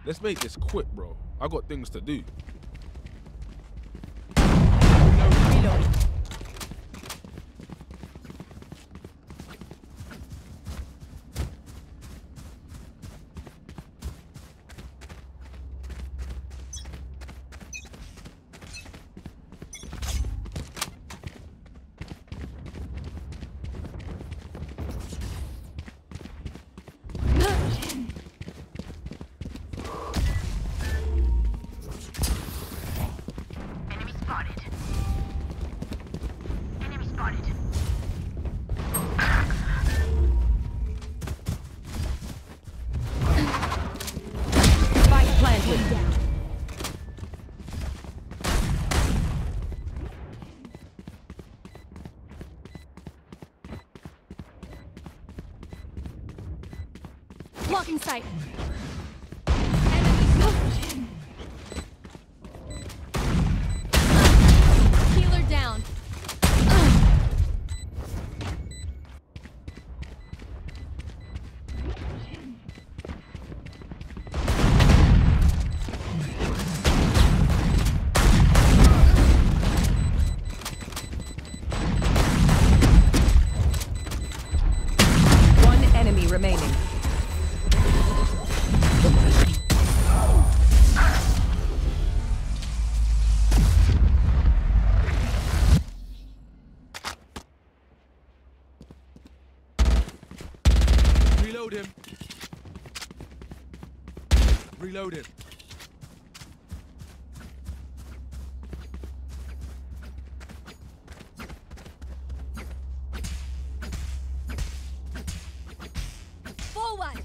Let's make this quick, bro. I got things to do. Reload. Blocking sight. Healer down. One enemy remaining. Reload him. Reload him. Forward.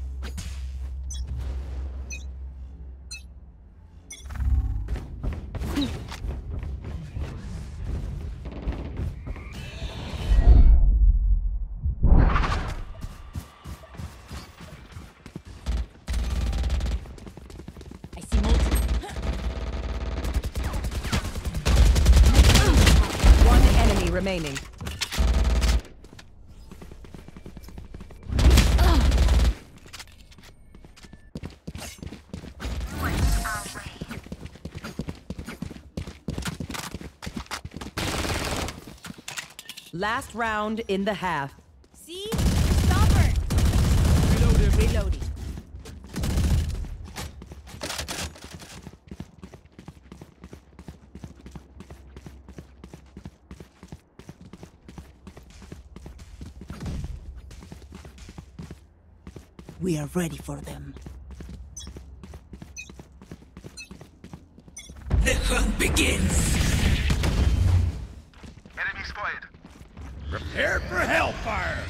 I see multiple. One enemy remaining. Last round in the half. See? Stop her. Reload him. Reloading. We are ready for them. The hunt begins! Enemy spotted. Prepare for hellfire!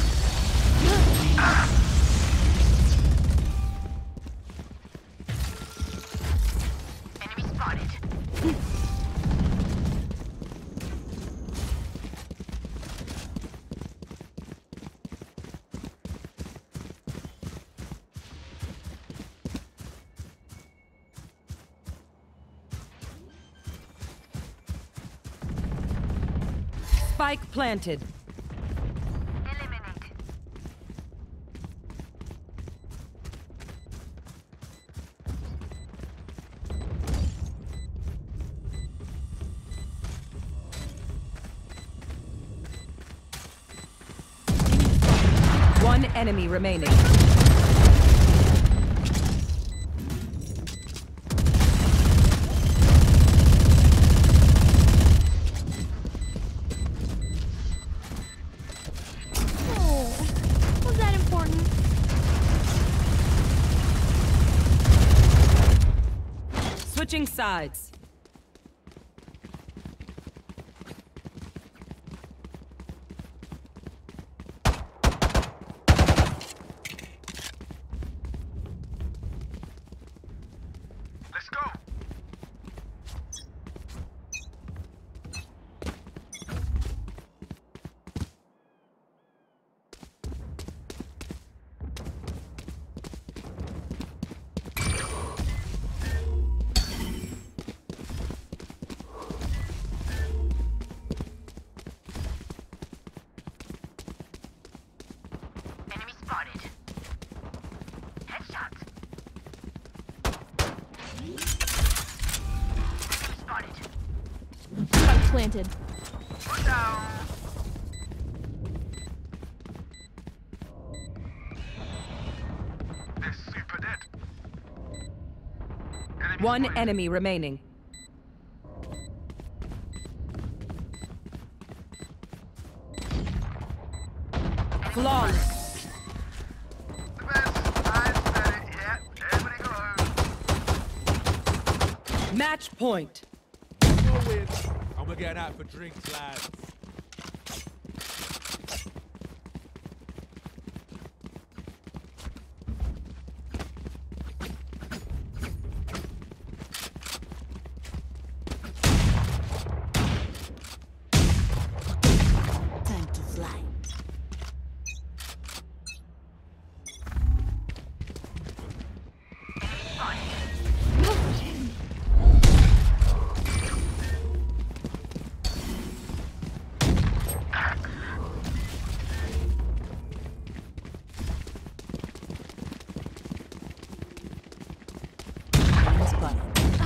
Enemy spotted. Spike planted. Eliminate. One enemy remaining. Oh, was that important? Switching sides. Let's go. planted. One down. They're super dead. One enemy remaining. Flawless. The best. I said it. Yeah. Everybody go home. Match point. No win. And we're getting out for drinks, lads. Time to fly. Enemy spotted.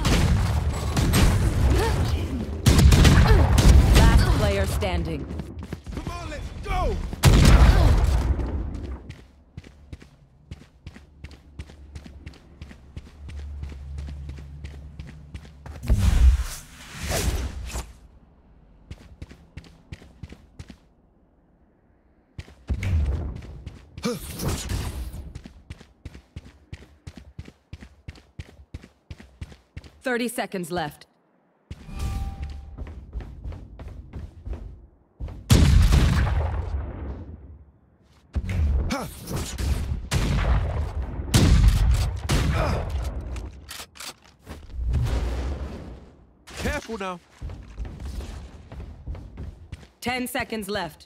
Last player standing. Come on, let's go! Huh. 30 seconds left. Careful now. 10 seconds left.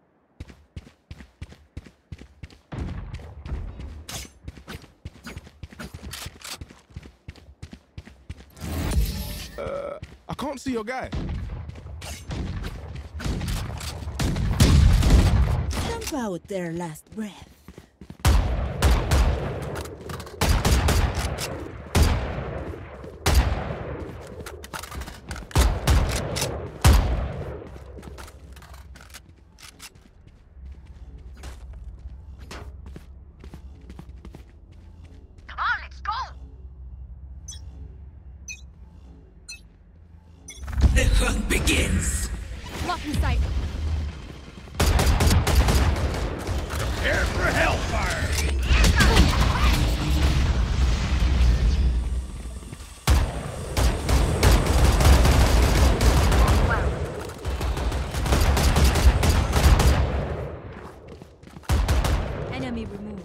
I can't see your guy. Stamp out their last breath. Come on, let's go. The hunt begins. Blocking sight. Prepare for hellfire. Enemy removed.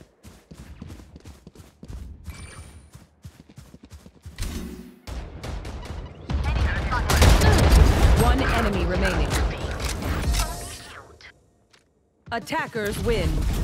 One enemy remaining. Attackers win.